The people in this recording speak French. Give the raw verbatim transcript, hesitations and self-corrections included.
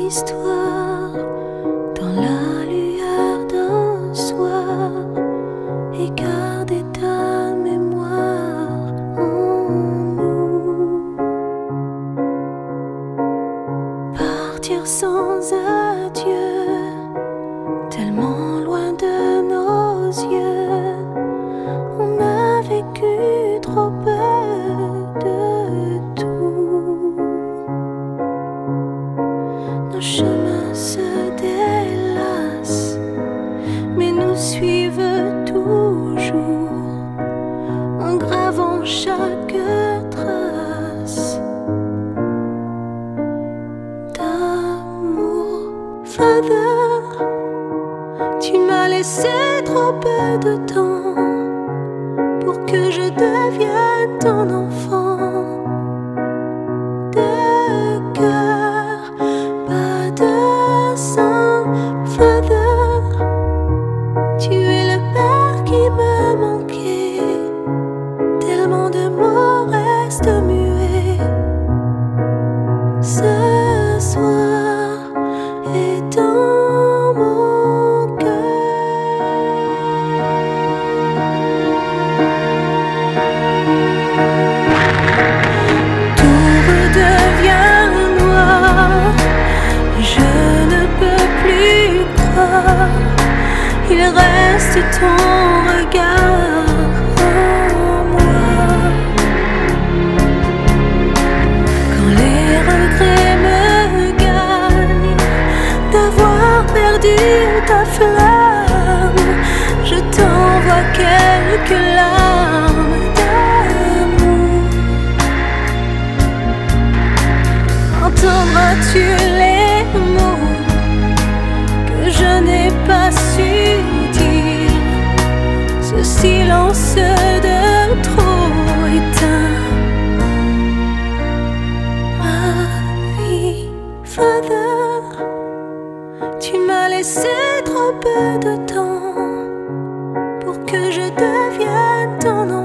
histoire dans la lueur d'un soir et garder ta mémoire en nous. Partir sans adieu, tellement loin de nos yeux, on a vécu trop peu de tout. Nos chemins se délassent, mais nous suivent toujours, en gravant chaque trace d'amour. Father, tu m'as laissé trop peu de temps pour que je devienne ton enfant. De cœur, pas de sang. Father, tu es le père qui me manquait. Tellement de mots restent muets. Ce soir est dans mon cœur. Tout redevient noir, je ne peux plus croire. Il reste ton regard en moi. Quand les regrets me gagnent d'avoir perdu ta flamme, je t'envoie quelques larmes d'amour. Entendras-tu les mots que je n'ai pas su dire? Ce silence de trop éteint ma vie. Father, tu m'as laissé trop peu de temps pour que je devienne ton enfant.